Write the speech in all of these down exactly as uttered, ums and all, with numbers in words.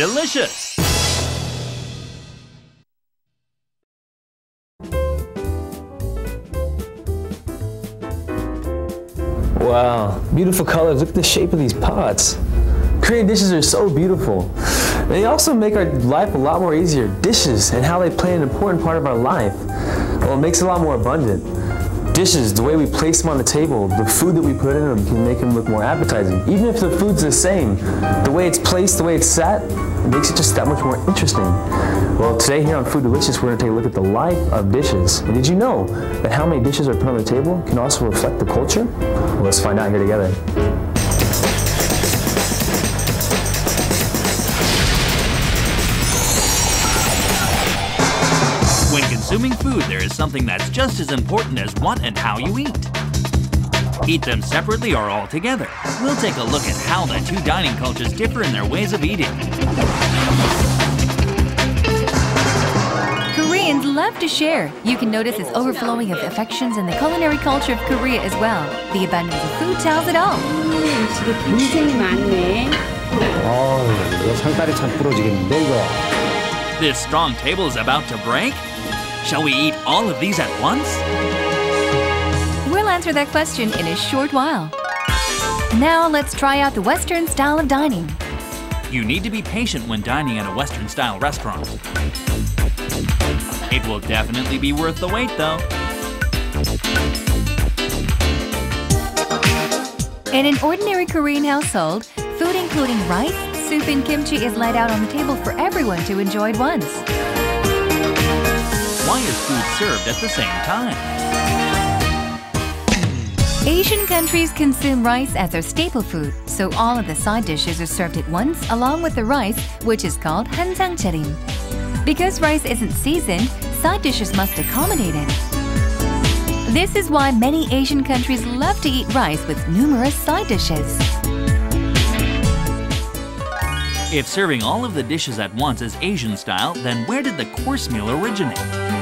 delicious! Wow, beautiful colors. Look at the shape of these pots. Korean dishes are so beautiful. They also make our life a lot more easier. Dishes and how they play an important part of our life. Well, it makes it a lot more abundant. Dishes, the way we place them on the table, the food that we put in them can make them look more appetizing. Even if the food's the same, the way it's placed, the way it's sat, it makes it just that much more interesting. Well, today here on Food Delicious, we're going to take a look at the life of dishes. And did you know that how many dishes are put on the table can also reflect the culture? Well, let's find out here together. When consuming food, there is something that's just as important as what and how you eat. Eat them separately or all together. We'll take a look at how the two dining cultures differ in their ways of eating. Koreans love to share. You can notice this overflowing of affections in the culinary culture of Korea as well. The abundance of food tells it all. 음식이 굉장히 많네. 아, 이거 상다리 참 부러지겠는데 이거. This strong table is about to break? Shall we eat all of these at once? We'll answer that question in a short while. Now let's try out the Western style of dining. You need to be patient when dining at a Western-style restaurant. It will definitely be worth the wait, though. In an ordinary Korean household, food including rice, soup, and kimchi is laid out on the table for everyone to enjoy at once. Why is food served at the same time? Asian countries consume rice as their staple food, so all of the side dishes are served at once along with the rice, which is called hansangcharim. Because rice isn't seasoned, side dishes must accommodate it. This is why many Asian countries love to eat rice with numerous side dishes. If serving all of the dishes at once is Asian style, then where did the course meal originate?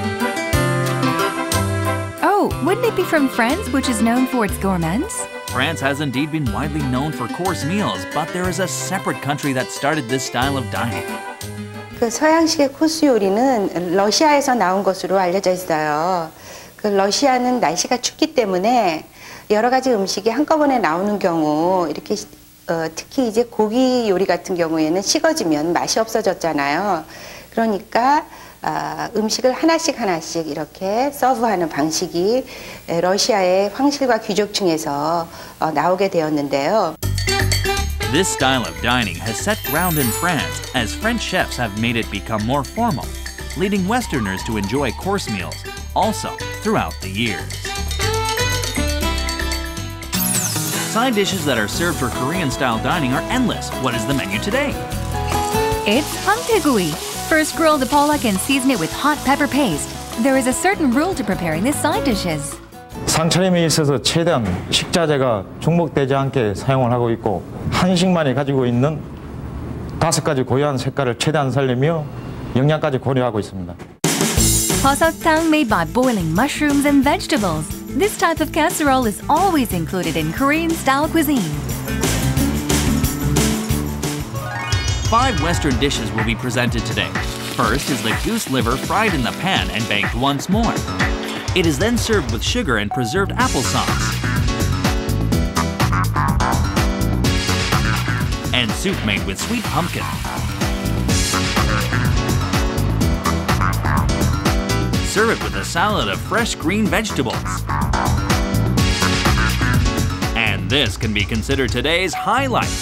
Oh, wouldn't it be from France, which is known for its gourmands? France has indeed been widely known for course meals, but there is a separate country that started this style of dining. 그 서양식의 코스 요리는 러시아에서 나온 것으로 알려져 있어요. 그 러시아는 날씨가 춥기 때문에 여러 가지 음식이 한꺼번에 나오는 경우 이렇게 어, 특히 이제 고기 요리 같은 경우에는 식어지면 맛이 없어졌잖아요. 그러니까 어, 음식을 하나씩 하나씩 이렇게 서브하는 방식이 러시아의 황실과 귀족층에서 어, 나오게 되었는데요. This style of dining has set ground in France as French chefs have made it become more formal, leading Westerners to enjoy course meals also throughout the years. Side dishes that are served for Korean-style dining are endless. What is the menu today? It's hamtaegui. First grill the pollock and season it with hot pepper paste. There is a certain rule to preparing these side dishes. 상차림에 있어서 최대한 식자재가 중복되지 않게 사용을 하고 있고 한식만이 가지고 있는 다섯 가지 고유한 색깔을 최대한 살리며 영양까지 고려하고 있습니다. Bosseotang made by boiling mushrooms and vegetables. This type of casserole is always included in Korean-style cuisine. Five Western dishes will be presented today. First is the goose liver fried in the pan and baked once more. It is then served with sugar and preserved applesauce. And soup made with sweet pumpkin. Serve it with a salad of fresh green vegetables. And this can be considered today's highlight.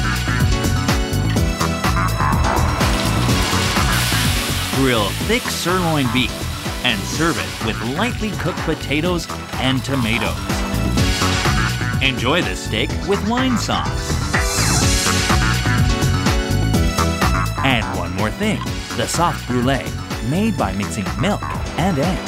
Grill thick sirloin beef and serve it with lightly cooked potatoes and tomatoes. Enjoy this steak with wine sauce. And one more thing, the soft brulee, made by mixing milk and egg.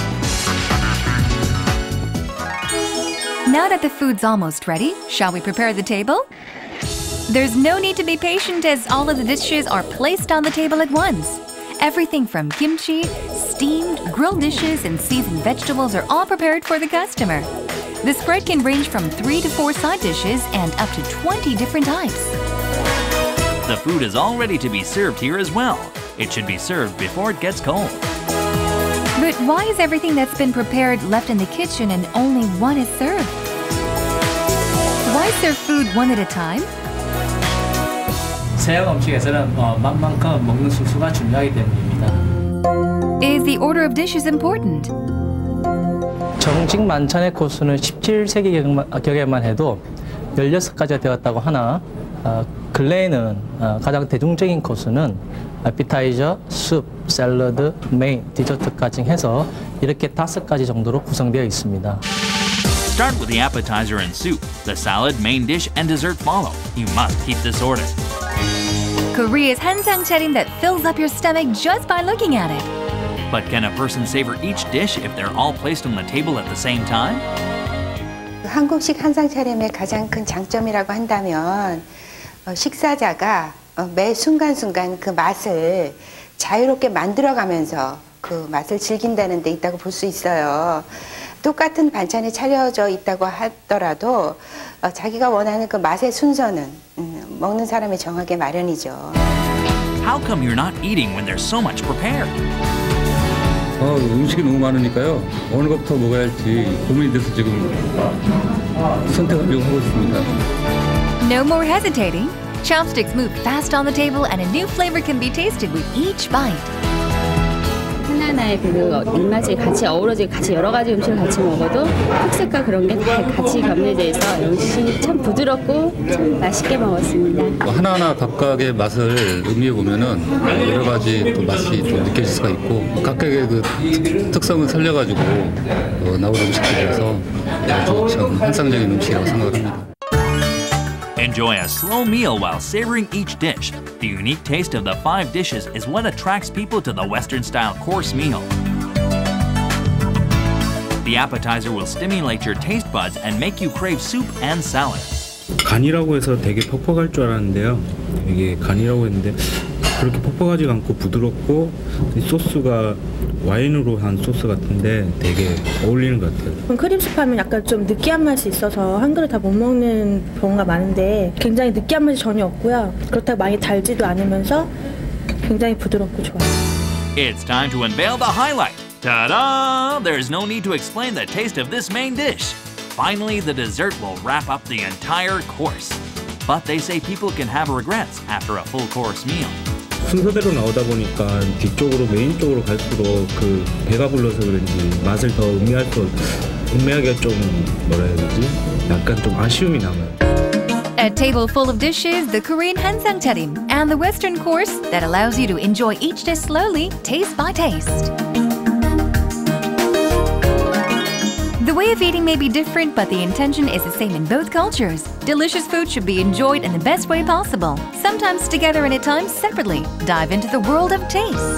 Now that the food's almost ready, shall we prepare the table? There's no need to be patient as all of the dishes are placed on the table at once. Everything from kimchi, steamed, grilled dishes, and seasoned vegetables are all prepared for the customer. The spread can range from three to four side dishes and up to twenty different types. The food is all ready to be served here as well. It should be served before it gets cold. But why is everything that's been prepared left in the kitchen and only one is served? Why serve food one at a time? 서양 음식에서는 어, 맛만큼 먹는 순수가 중요하기 때문입니다. Is the order of dishes important? 정식 만찬의 코스는 십칠 세기경에만 해도 열여섯 가지가 되었다고 하나 어, 근래에는 어, 가장 대중적인 코스는 애피타이저, 숲, 샐러드, 메인, 디저트까지 해서 이렇게 다섯 가지 정도로 구성되어 있습니다. Start with the appetizer and soup. The salad, main dish, and dessert follow. You must keep this order. Korea's 한상 차림 that fills up your stomach just by looking at it. But can a person savor each dish if they're all placed on the table at the same time? 한국식 한상 차림의 가장 큰 장점이라고 한다면 어, 식사자가 어, 매 순간순간 그 맛을 자유롭게 만들어가면서 그 맛을 즐긴다는 데 있다고 볼 수 있어요. 똑같은 반찬이 차려져 있다고 하더라도 어, 자기가 원하는 그 맛의 순서는 음, 먹는 사람이 정하기 마련이죠. How come you're not eating when there's so much prepared? 어, 음식이 너무 많으니까요. 어느 것부터 먹어야 할지 고민이 돼서 지금 선택하려고 하고 있습니다. No more hesitating. Chopsticks move fast on the table and a new flavor can be tasted with each bite. 하나하나의 그 입맛이 같이 어우러지고 같이 여러 가지 음식을 같이 먹어도 특색과 그런 게 다 같이 겸해져 있어 음식이 참 부드럽고 참 맛있게 먹었습니다. 하나하나 각각의 맛을 음미해 보면은 여러 가지 또 맛이 좀 느껴질 수가 있고 각각의 그 특, 특성을 살려가지고 어, 나온 음식들이라서 아주 참 환상적인 음식이라고 생각합니다. Enjoy a slow meal while savoring each dish. The unique taste of the five dishes is what attracts people to the Western-style course meal. The appetizer will stimulate your taste buds and make you crave soup and salad. 간이라고 해서 되게 퍽퍽할 줄 알았는데요. 이게 간이라고 했는데 그렇게 퍽퍽하지 않고 부드럽고 소스가 와인으로 한 소스 같은데 되게 어울리는 것 같아요. 크림수프 하면 약간 좀 느끼한 맛이 있어서 한 그릇 다 못 먹는 경우가 많은데 굉장히 느끼한 맛이 전혀 없고요. 그렇다고 많이 달지도 않으면서 굉장히 부드럽고 좋아요. It's time to unveil the highlight. Ta-da! There's no need to explain the taste of this main dish. Finally, the dessert will wrap up the entire course. But they say people can have regrets after a full course meal. 순서대로 나오다 보니까 뒤쪽으로 메인 쪽으로 갈수록 그 배가 불러서 그런지 맛을 더 음미할 수 음미하기가 좀 뭐라 해야 되지? 약간 좀 아쉬움이 남아요. A table full of dishes, the Korean 한상 차림, and the Western course that allows you to enjoy each dish slowly, taste by taste. The way of eating may be different, but the intention is the same in both cultures. Delicious food should be enjoyed in the best way possible, sometimes together and at times separately. Dive into the world of taste.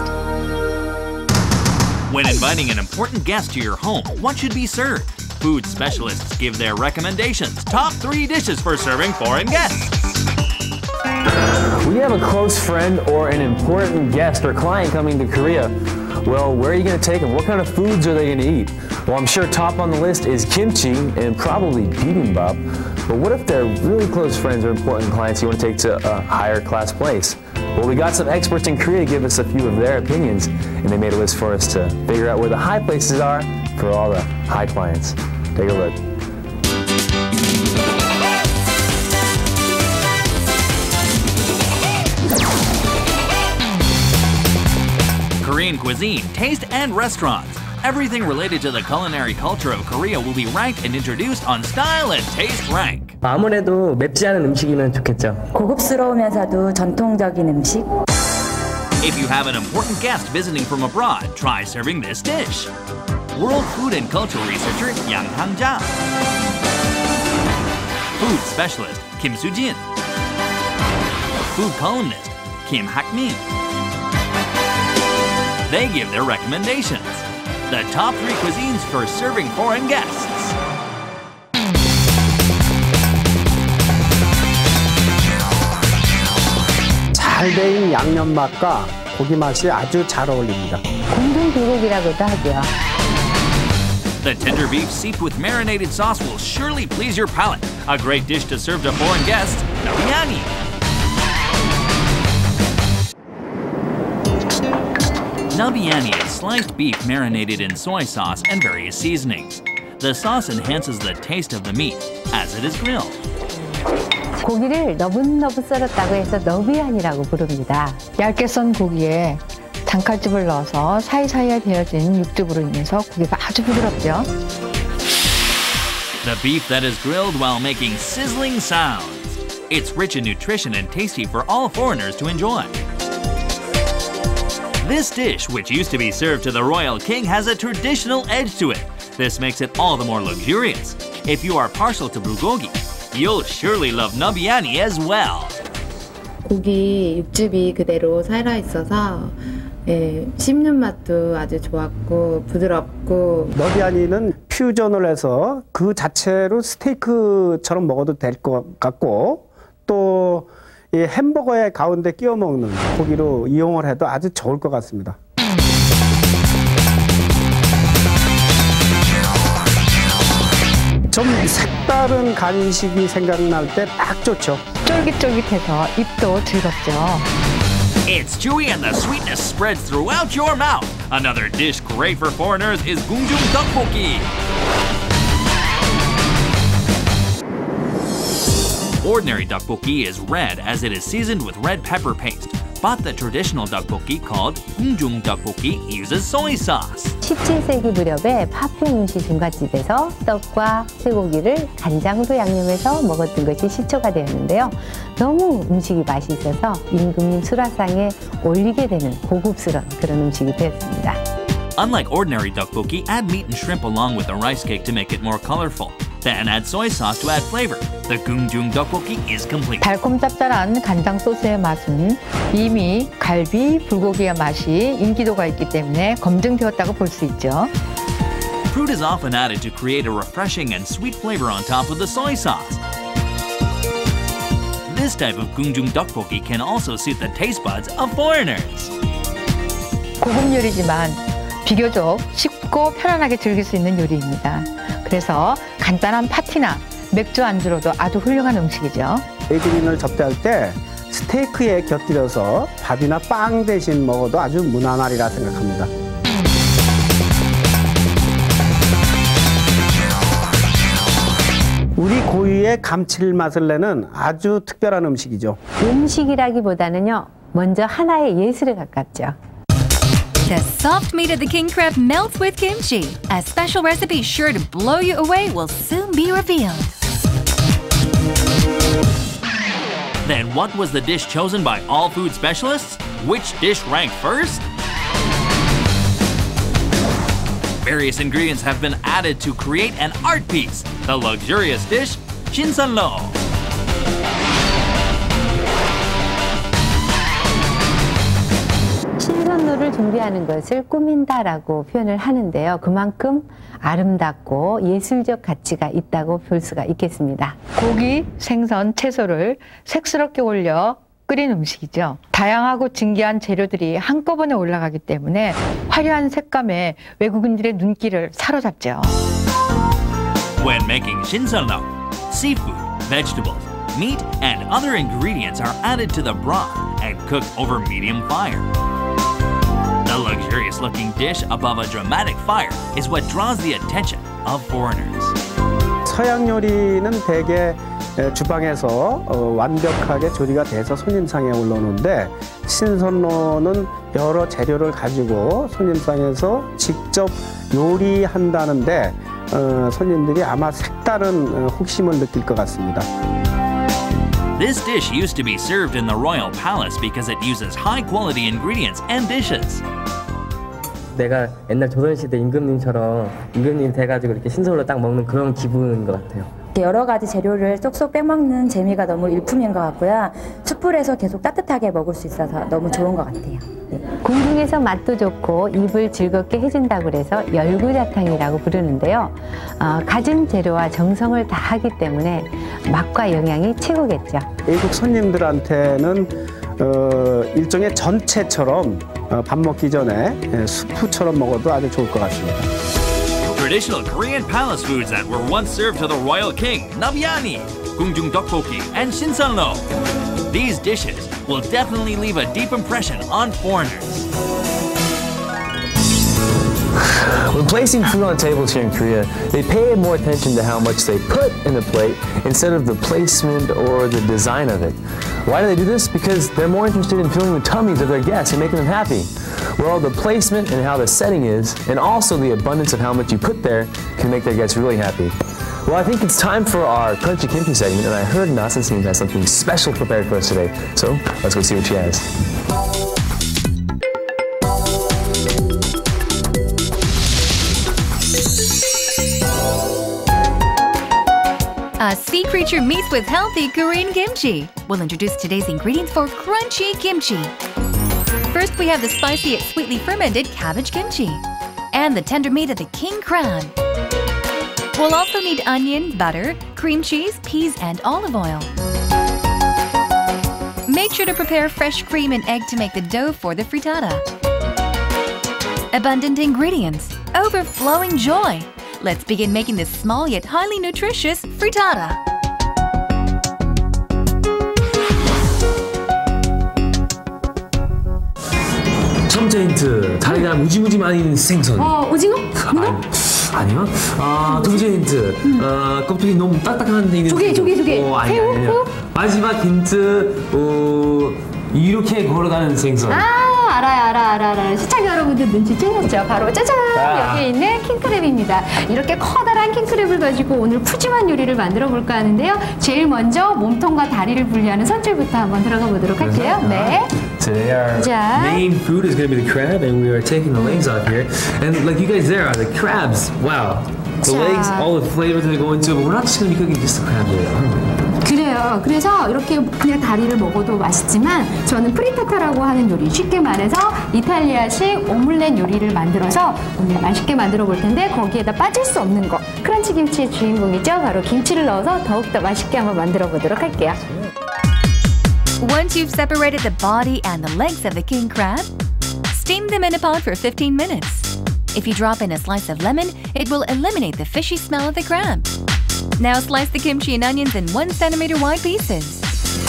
When inviting an important guest to your home, what should be served? Food specialists give their recommendations. Top three dishes for serving foreign guests. When you have a close friend or an important guest or client coming to Korea, well, where are you going to take them? What kind of foods are they going to eat? Well, I'm sure top on the list is kimchi and probably bibimbap. But what if they're really close friends or important clients you want to take to a higher class place? Well, we got some experts in Korea to give us a few of their opinions, and they made a list for us to figure out where the high places are for all the high clients. Take a look. Korean cuisine, taste, and restaurants. Everything related to the culinary culture of Korea will be ranked and introduced on Style and Taste Rank. 아무래도 맵지 않은 음식이면 좋겠죠. 고급스러우면서도 전통적인 음식. If you have an important guest visiting from abroad, try serving this dish. World Food and Culture researcher Yang Hang-ja. Food specialist Kim Soo-jin. Food columnist Kim Hak-min. They give their recommendations. The top three cuisines for serving foreign guests. 잘 배인 양념 맛과 고기 맛이 아주 잘 어울립니다. 공동 불고기라고도 하죠. The tender beef seeped with marinated sauce will surely please your palate. A great dish to serve to foreign guests, biryani. Nabiani is sliced beef marinated in soy sauce and various seasonings. The sauce enhances the taste of the meat as it is grilled. 고기를 너분너분 썰었다고 해서 너비안이라고 부릅니다. 얇게 썬 고기에 단칼집을 넣어서 사이사이에 베어진 육즙으로 인해서 고기가 아주 부드럽죠. The beef that is grilled while making sizzling sounds. It's rich in nutrition and tasty for all foreigners to enjoy. This dish, which used to be served to the royal king, has a traditional edge to it. This makes it all the more luxurious. If you are partial to bulgogi, you'll surely love nabiani as well. 고기 육즙이 그대로 살아 있어서 예, 씹는 맛도 아주 좋았고 부드럽고. 너비아니는 퓨전을 해서 그 자체로 스테이크처럼 먹어도 될 것 같고 또 이 햄버거의 가운데 끼워 먹는 고기로 이용을 해도 아주 좋을 것 같습니다. 좀 색다른 간식이 생각날 때 딱 좋죠. 쫄깃쫄깃해서 입도 즐겁죠. It's chewy and the sweetness spreads throughout your mouth. Another dish great for foreigners is gungjung tteokbokki. Ordinary tteokbokki is red as it is seasoned with red pepper paste. But the traditional tteokbokki called gungjung tteokbokki uses soy sauce. 십칠 세기 무렵에 파평윤씨 중갓집에서 떡과 쇠고기를 간장으로 양념해서 먹었던 것이 시초가 되었는데요. 너무 음식이 맛이 있어서 임금님 수라상에 올리게 되는 고급스러운 그런 음식이 되었습니다. Unlike ordinary tteokbokki, add meat and shrimp along with the rice cake to make it more colorful. Then add soy sauce to add flavor. The gungjung tteokbokki is complete. 달콤 짭짤한 간장 소스의 맛은 이미 갈비, 불고기의 맛이 인기도가 있기 때문에 검증되었다고 볼 수 있죠. Fruit is often added to create a refreshing and sweet flavor on top of the soy sauce. This type of gungjung tteokbokki can also suit the taste buds of foreigners. 고급 요리지만 비교적 쉽고 편안하게 즐길 수 있는 요리입니다. 그래서 간단한 파티나 맥주 안주로도 아주 훌륭한 음식이죠. 외국인을 접대할 때 스테이크에 곁들여서 밥이나 빵 대신 먹어도 아주 무난하리라 생각합니다. 우리 고유의 감칠맛을 내는 아주 특별한 음식이죠. 음식이라기보다는요, 먼저 하나의 예술에 가깝죠. The soft meat of the king crab melts with kimchi. A special recipe sure to blow you away will soon be revealed. Then what was the dish chosen by all food specialists? Which dish ranked first? Various ingredients have been added to create an art piece. The luxurious dish, shinsanlo. 신선로를 준비하는 것을 꾸민다라고 표현을 하는데요. 그만큼 아름답고 예술적 가치가 있다고 볼 수가 있겠습니다. 고기, 생선, 채소를 색스럽게 올려 끓인 음식이죠. 다양하고 진귀한 재료들이 한꺼번에 올라가기 때문에 화려한 색감에 외국인들의 눈길을 사로잡죠. When making shinsanlo, seafood, vegetables, meat, and other ingredients are added to the broth and cooked over medium fire. The luxurious-looking dish above a dramatic fire is what draws the attention of foreigners. 서양 요리는 대개 주방에서 완벽하게 조리가 돼서 손님상에 올라오는데 신선로는 여러 재료를 가지고 손님상에서 직접 요리한다는데 손님들이 아마 색다른 호기심을 느낄 것 같습니다. This dish used to be served in the royal palace because it uses high-quality ingredients and dishes. 내가 옛날 조선시대 임금님처럼 임금님 돼가지고 이렇게 신선으로 딱 먹는 그런 기분인 것 같아요. 여러 가지 재료를 쏙쏙 빼먹는 재미가 너무 일품인 것 같고요. 숯불에서 계속 따뜻하게 먹을 수 있어서 너무 좋은 것 같아요. 네. 궁중에서 맛도 좋고 입을 즐겁게 해준다고 그래서 열구자탕이라고 부르는데요. 어, 가진 재료와 정성을 다하기 때문에 맛과 영양이 최고겠죠. 외국 손님들한테는 어, 일종의 전체처럼 어, 밥 먹기 전에 예, 수프처럼 먹어도 아주 좋을 것 같습니다. Traditional Korean palace foods that were once served to the royal king, nabiani, gungjung tteokbokki, and shinsanlo. These dishes will definitely leave a deep impression on foreigners. When placing food on tables here in Korea, they pay more attention to how much they put in the plate instead of the placement or the design of it. Why do they do this? Because they're more interested in filling the tummies of their guests and making them happy. Well, the placement and how the setting is, and also the abundance of how much you put there, can make their guests really happy. Well, I think it's time for our Crunchy Kimchi segment, and I heard Nasan has something special prepared for us today. So, let's go see what she has. A sea creature meets with healthy Korean kimchi. We'll introduce today's ingredients for crunchy kimchi. First, we have the spicy yet sweetly fermented cabbage kimchi and the tender meat of the king crab. We'll also need onion, butter, cream cheese, peas, and olive oil. Make sure to prepare fresh cream and egg to make the dough for the frittata. Abundant ingredients, overflowing joy. Let's begin making this small yet highly nutritious frittata. 첨자 힌트, 다리가 무지무지 많이 있는 생선. 어, 오징어? 문어? 아니요. 아, 두 번째 힌트, 음. 어, 껍질이 너무 딱딱한 데 있는 조개, 조개, 조개. 어, 아니, 새우? 아니요. 마지막 힌트, 어, 이렇게 걸어가는 생선. 아, 알아요, 알아, 알아, 알아. 시청자 여러분들 눈치채셨죠? 바로 짜잔! 아. 여기 있는 킹크랩입니다. 이렇게 커다란 킹크랩을 가지고 오늘 푸짐한 요리를 만들어 볼까 하는데요. 제일 먼저 몸통과 다리를 분리하는 선줄부터 한번 들어가 보도록 할게요. 네. Today our 자. main food is going to be the crab, and we are taking the legs off here. And like you guys there are the crabs. Wow. The 자. legs, all the flavors that go into it, but we're not just going to be cooking just the crab there. 그래요. 그래서 이렇게 그냥 다리를 먹어도 맛있지만 저는 프리타타라고 하는 요리, 쉽게 말해서 이탈리아식 오믈렛 요리를 만들어서 오늘 맛있게 만들어 볼 텐데 거기에다 빠질 수 없는 거, 크런치 김치의 주인공이죠. 바로 김치를 넣어서 더욱더 맛있게 한번 만들어 보도록 할게요. Once you've separated the body and the legs of the king crab, steam them in a pot for fifteen minutes. If you drop in a slice of lemon, it will eliminate the fishy smell of the crab. Now slice the kimchi and onions in one centimeter wide pieces.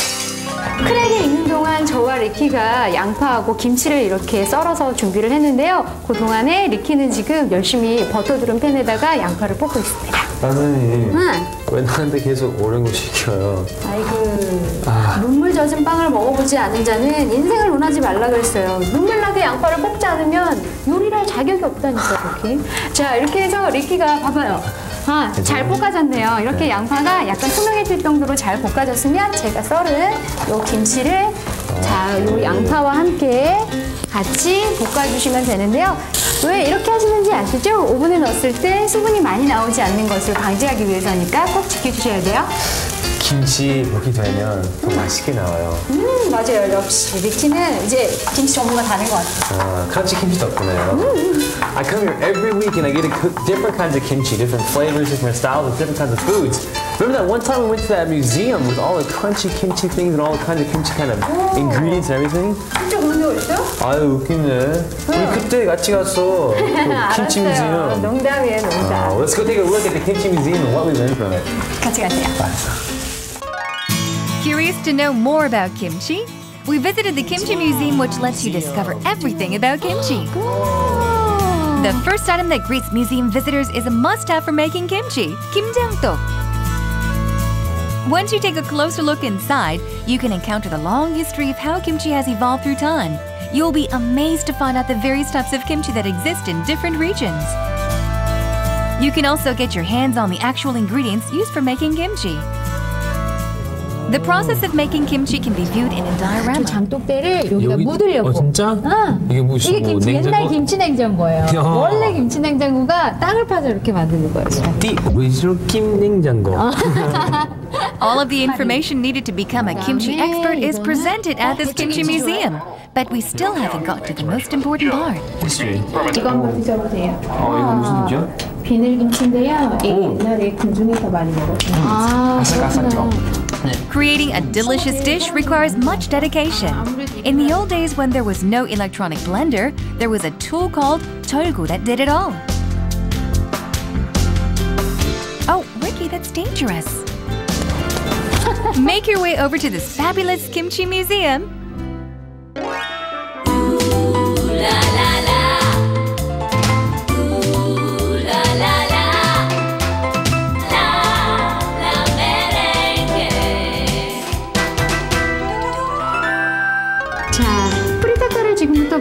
크랙에 있는 동안 저와 리키가 양파하고 김치를 이렇게 썰어서 준비를 했는데요. 그 동안에 리키는 지금 열심히 버터 두른 팬에다가 양파를 볶고 있습니다. 선생님, 응. 왜 나한테 계속 오랜 거 시켜요? 아이고, 아. 눈물 젖은 빵을 먹어보지 않은 자는 인생을 논하지 말라 그랬어요. 눈물 나게 양파를 볶지 않으면 요리를 할 자격이 없다니까, 리키. 자, 이렇게 해서 리키가 봐봐요. 아, 잘 볶아졌네요. 이렇게 네. 양파가 약간 투명해질 정도로 잘 볶아졌으면 제가 썰은 요 김치를 자, 요 양파와 함께 같이 볶아주시면 되는데요. 왜 이렇게 하시는지 아시죠? 오븐에 넣었을 때 수분이 많이 나오지 않는 것을 방지하기 위해서니까 꼭 지켜주셔야 돼요. 김치 볶이 되면 더 맛있게 나와요. 음, 맞아요. 역시 리키는 이제 김치 전문가 다 된 것 같아요. 아, 크런치 김치 덕분에요. 음. I come here every week and I get to cook different kinds of kimchi, different flavors, different styles, and different kinds of foods. Remember that one time we went to that museum with all the crunchy kimchi things and all the kinds of kimchi kind of 오. ingredients and everything? 진짜 그런 적 있어요? 아유, 웃기네. 우리 그때 같이 갔어. 그 김치 알았어요. 뮤지엄. 농담이에요, 농담. Uh, let's go take a look at the kimchi museum and what we learned from it. 같이 가세요. Curious to know more about kimchi? We visited the Kimchi Museum, which lets you discover everything about kimchi. The first item that greets museum visitors is a must-have for making kimchi, kimjangtok. Once you take a closer look inside, you can encounter the long history of how kimchi has evolved through time. You'll be amazed to find out the various types of kimchi that exist in different regions. You can also get your hands on the actual ingredients used for making kimchi. The process of making kimchi can be viewed in a diorama. 장독대를 여기다 여기- 묻으려고. 어, 진짜? 응. 이게 무슨 이게 뭐 김치, 옛날 냉장고? 김치 냉장고예요. 야. 원래 김치 냉장고가 땅을 파서 이렇게 만드는 거예요. 띠 위주로 김 냉장고. All of the information needed to become a kimchi expert is presented at this kimchi museum. But we still haven't got to the most important part. History. 이거 한번 드셔보세요. 어, 이거 무슨 김치야? 비늘김치인데요. 이 옛날에 군중에서 많이 먹었어요. 아, 아삭아삭죠. Creating a delicious dish requires much dedication. In the old days when there was no electronic blender, there was a tool called 절구 that did it all. Oh, Ricky, that's dangerous. Make your way over to this fabulous kimchi museum.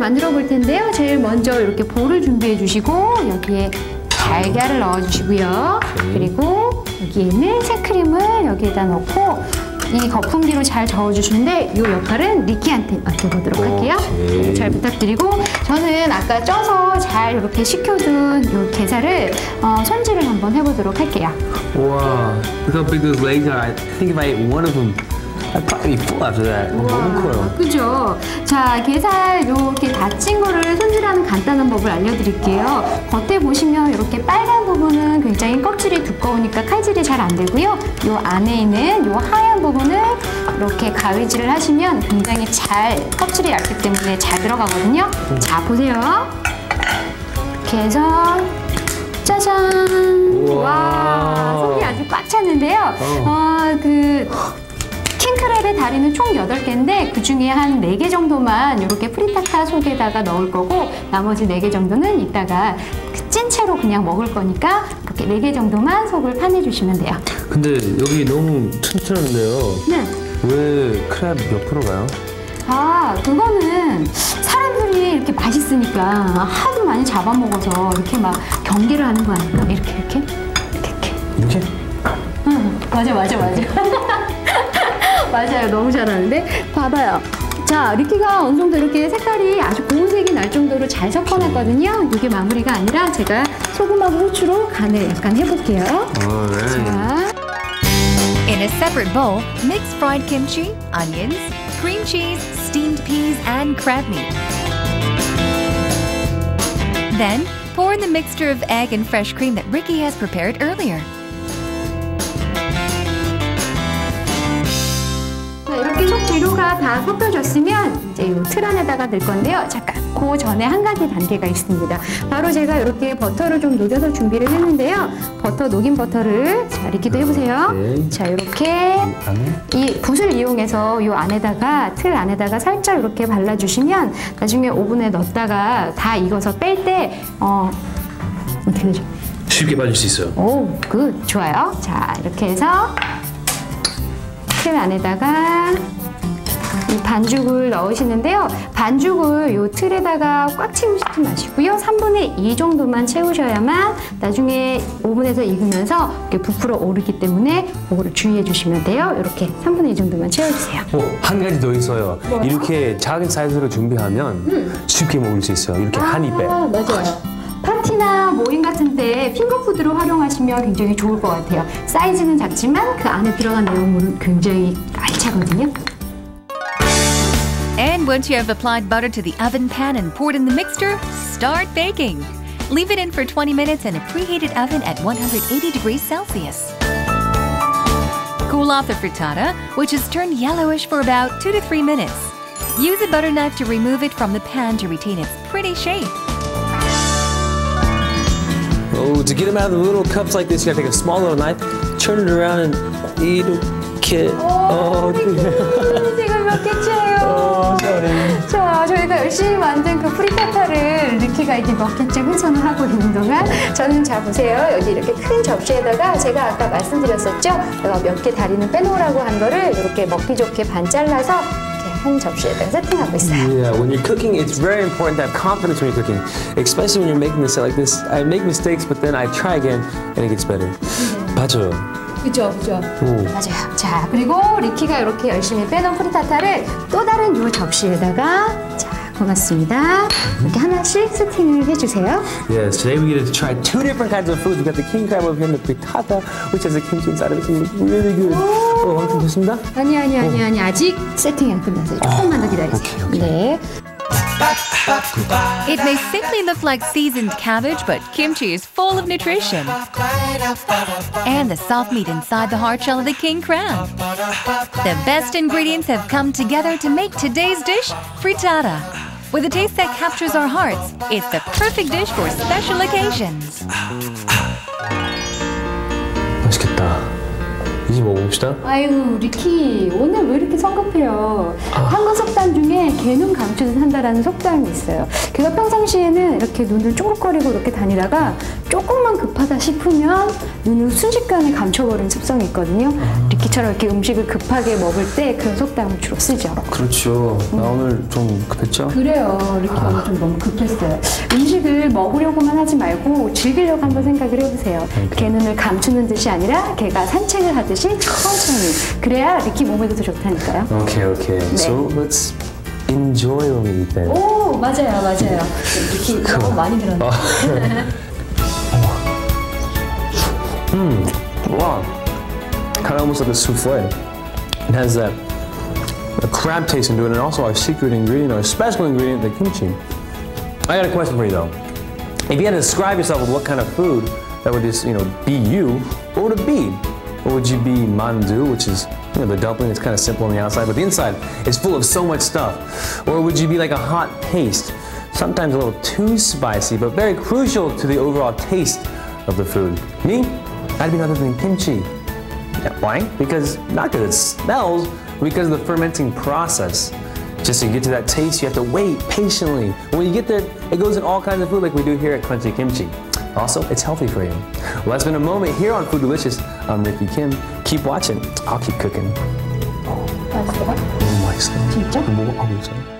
만들어 볼 텐데요. 제일 먼저 이렇게 볼을 준비해 주시고 여기에 달걀을 넣어 주시고요. 그리고 여기에 있는 생크림을 여기에다 넣고 이 거품기로 잘 저어주시는데 이 역할은 리키한테 맡겨보도록 할게요. 네, 잘 부탁드리고 저는 아까 쪄서 잘 이렇게 식혀둔 이 게살을 어, 손질을 한번 해보도록 할게요. Wow, look how big those legs are. I think if I ate one of them, I'd probably be full after that. 너무 커요. 그죠? 자, 게살 이렇게 다친 거를 손질하는 간단한 법을 알려드릴게요. 겉에 보시면 이렇게 빨간 부분은 굉장히 껍질이 두꺼우니까 칼질이 잘 안 되고요. 이 안에 있는 이 하얀 부분을 이렇게 가위질을 하시면 굉장히 잘 껍질이 얇기 때문에 잘 들어가거든요. 음. 자, 보세요. 이렇게 해서 짜잔! 우와. 와, 속이 아주 꽉 찼는데요. 어, 어 그 킹크랩의 다리는 총 여덟 개인데 그 중에 한 네 개 정도만 이렇게 프리타타 속에다가 넣을 거고 나머지 네 개 정도는 이따가 찐 채로 그냥 먹을 거니까 이렇게 네 개 정도만 속을 파내주시면 돼요. 근데 여기 너무 튼튼한데요. 네. 왜 크랩 옆으로 가요? 아, 그거는 사람들이 이렇게 맛있으니까 하도 많이 잡아먹어서 이렇게 막 경계를 하는 거 아닐까? 이렇게 이렇게? 이렇게 이렇게? 응, 맞아 맞아 맞아. 맞아요. 너무 잘하는데? 봐봐요. 자, 리키가 어느 정도 이렇게 색깔이 아주 고운 색이 날 정도로 잘 섞어놨거든요. 이게 마무리가 아니라 제가 소금하고 후추로 간을 약간 해볼게요. 자. In a separate bowl, mix fried kimchi, onions, cream cheese, steamed peas, and crab meat. Then, pour in the mixture of egg and fresh cream that Ricky has prepared earlier. 이렇게 속 재료가 다 섞여졌으면 이제 이 틀 안에다가 넣을 건데요. 잠깐, 그 전에 한 가지 단계가 있습니다. 바로 제가 이렇게 버터를 좀 녹여서 준비를 했는데요. 버터, 녹인 버터를 자, 리키도 해보세요. 네. 자, 이렇게 이 붓을 이용해서 이 안에다가, 틀 안에다가 살짝 이렇게 발라주시면 나중에 오븐에 넣었다가 다 익어서 뺄 때 어, 어떻게 되죠? 쉽게 빠질 수 있어요. 오, 굿, 좋아요. 자, 이렇게 해서 틀 안에다가 이 반죽을 넣으시는데요. 반죽을 이 틀에다가 꽉 채우시지 마시고요. 삼분의 이 정도만 채우셔야만 나중에 오븐에서 익으면서 이렇게 부풀어 오르기 때문에 그거를 주의해 주시면 돼요. 이렇게 삼분의 이 정도만 채워주세요. 어, 한 가지 더 있어요. 뭐요? 이렇게 작은 사이즈로 준비하면 음. 쉽게 먹을 수 있어요. 이렇게 한 입에. 아, 맞아요. 파티나 모임 같은데 핑거푸드로 활용하시면 굉장히 좋을 것 같아요. 사이즈는 작지만 그 안에 들어간 내용물은 굉장히 알차거든요. And once you have applied butter to the oven pan and poured in the mixture, start baking. Leave it in for twenty minutes in a preheated oven at one hundred eighty degrees Celsius. Cool off the frittata, which is turned yellowish for about two to three minutes. Use a butter knife to remove it from the pan to retain its pretty shape. Oh, to get them out of the little cups like this, you gotta take a small little knife, turn it around and eat it. Oh, 제가 몇 개째예요. 자, 저희가 열심히 만든 그 프리타타를 리키가 이제 몇 개째 훼손을 하고 있는 동안 저는 자 보세요. 여기 이렇게 큰 접시에다가 제가 아까 말씀드렸었죠? 제가 몇 개 다리는 빼놓으라고 한 거를 이렇게 먹기 좋게 반 잘라서 한 접시에다 세팅하고 있어요. Yeah, when you're cooking, it's very important to have confidence when you're cooking, especially when you're making this like this. I make mistakes, but then I try again, and it gets better. 네. 맞아요. 그죠, 그죠. 오. 맞아요. 자, 그리고 리키가 이렇게 열심히 빼놓은 프리타타를 또 다른 요 접시에다가 자, 고맙습니다. 이렇게 하나씩 세팅을 해주세요. Yes, today we get to try two different kinds of foods. We got the king crab over here and the frittata, which has a kimchi inside of it. It's really good. 어, 완성 됐습니다? 아니, 아니, 아니, 아니. 아직 세팅이 안 끝났어요. 조금만 더 기다리세요. 네. It may simply look like seasoned cabbage, but kimchi is full of nutrition. And the soft meat inside the hard shell of the king crab. The best ingredients have come together to make today's dish, frittata. With a taste that captures our hearts, it's the perfect dish for special occasions. 맛있겠다. 이제 먹어봅시다. 아유 리키 오늘 왜 이렇게 성급해요? 아. 한국 속담 중에 개눈 감추듯 한다라는 속담이 있어요. 걔가 평상시에는 이렇게 눈을 쫑긋거리고 이렇게 다니다가 조금만 급하다 싶으면 눈을 순식간에 감춰버리는 습성이 있거든요. 아. 리키처럼 이렇게 음식을 급하게 먹을 때 그런 속담을 주로 쓰죠. 그렇죠. 나 음. 오늘 좀 급했죠? 그래요. 리키 아. 오늘 좀 너무 급했어요. 음식을 먹으려고만 하지 말고 즐기려고 한번 생각을 해보세요. 개 눈을 감추는 듯이 아니라 개가 산책을 하듯이 천천히. 그래야 리키 몸에도 더 좋다니까요. Okay, okay. 네. So let's enjoy when we eat then. 오 맞아요 맞아요. 리키 너무 많이 들었네. Hmm. Wow. Kind of almost like a souffle. It has that a crab taste into it, and also our secret ingredient, our special ingredient, the kimchi. I got a question for you though. If you had to describe yourself with what kind of food that would just, you know, be you, what would it be? Or would you be mandu, which is, you know, the dumpling is kind of simple on the outside, but the inside is full of so much stuff? Or would you be like a hot paste, sometimes a little too spicy, but very crucial to the overall taste of the food? Me? I'd be none other than kimchi. Yeah, why? Because, not because it smells, but because of the fermenting process. Just to get to that taste, you have to wait patiently. When you get there, it goes in all kinds of food like we do here at Crunchy Kimchi. Also, it's healthy for you. Well, that's been a moment here on Food Delicious. I'm Ricky Kim. Keep watching. I'll keep cooking. 맛있어요? 너무 맛있어요. 진짜? 먹어보세요.